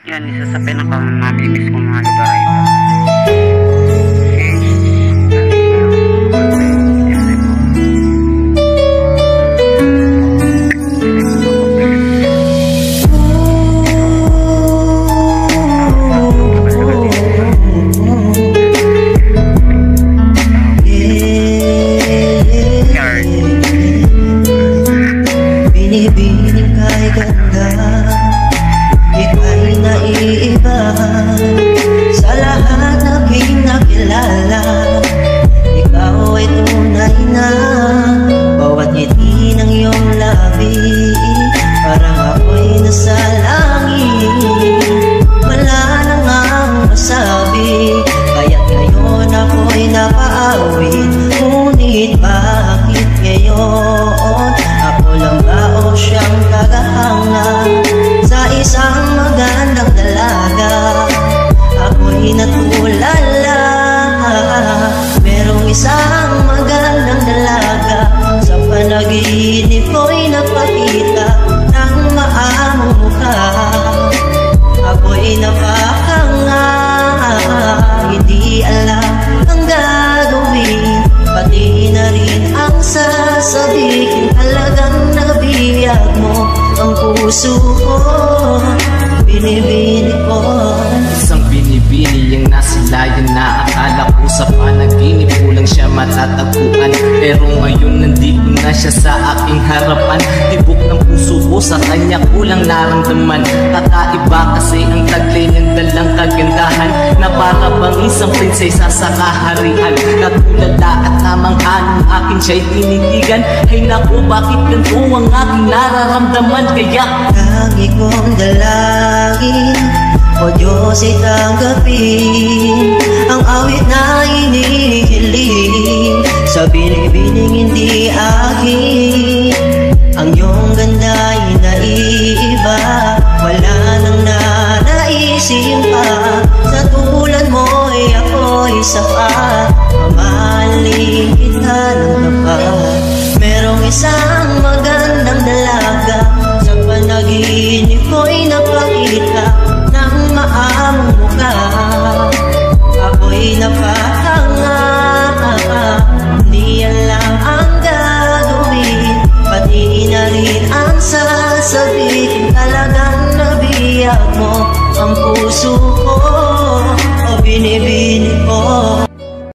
Yan, isa sa pinaka-namimiss kong mga lugar ay binibining kay ganda, ika'y naiiba sa lahat aking nakilala. Ikaw ay tunay na, bawat ngiti ng iyong labi, parang ako'y nasa langit. Wala na ngang masabi, kaya't ngayon ako'y napaawit. Ngunit bakit ngayon ako lang ba o siyang kagahanga sa isang magandang dalaga? Ako'y natulala, merong isang magandang dalaga sa panaginip ko'y napakita ng maamong mukha. Ako'y napakanga, hindi alam ang gagawin, pati na rin ang sasabihin. Talagang nabiyag mo ang puso ko, binibini ko. Isang binibini yung nasilayan na akala ko sa panaginip ko lang siya matatagpuan. Pero ngayon nandito na siya sa aking harapan. Tibok ng puso ko sa kanya ko lang naramdaman. Kakaiba kasi ang taglay niyang dalang kagandahan, na para bang isang prinsesa sa kaharian. Natulala at namang anong akin siya'y tinitigan. Ay naku, bakit ganito ang aking nararamdaman? Kaya tangi kong dalangin, o Diyos ay tanggapin ang awit na inihiling. Sa binibining hindi akin, ang iyong ganda'y naiiba. Wala nang nanaisin pa, sa tulad mo'y ako'y sapat. Mamahalin kita ng tapat. Merong isang magandang dalaga sa panaginip ko'y napakita ng maamong mukha. Ako'y napakanga, hindi alam ang gagawin, pati na rin ang sasabihin. Talagang nabiyag mo ang puso